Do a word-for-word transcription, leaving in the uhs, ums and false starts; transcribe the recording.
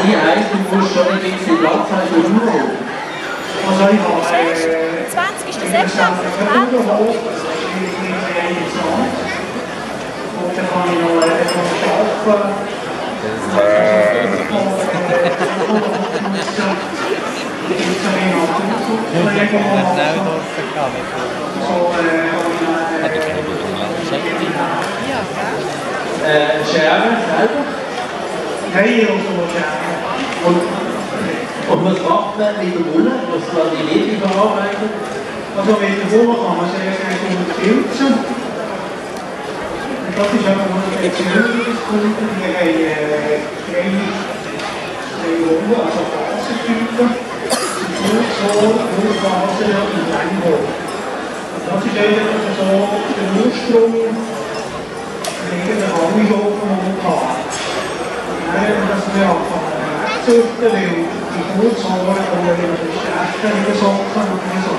die heisst, du musst schon ein bisschen Platz haben für Uhr. Also ich habe äh, zwanzigsten September. Und dann kann ich noch etwas arbeiten. Äh, Scherben selber? Nein, also Scherben. Und, und was macht man mit der Wolle? Was man die Linie verarbeitet? Also mit der Wolle kann man sehr, sehr gut filzen. Das ist einfach noch ein spezielles Kunden, die haben äh, drei Wolle, also Fasertypen, Fußsohle, Fußfaser und Leinwolle. Das ist eigentlich so der Ursprung wegen der Hallihofen, die man hat. Und das wir anfangen wegzüchten, weil die Fußsohle, die wir in den Städten in den Socken und so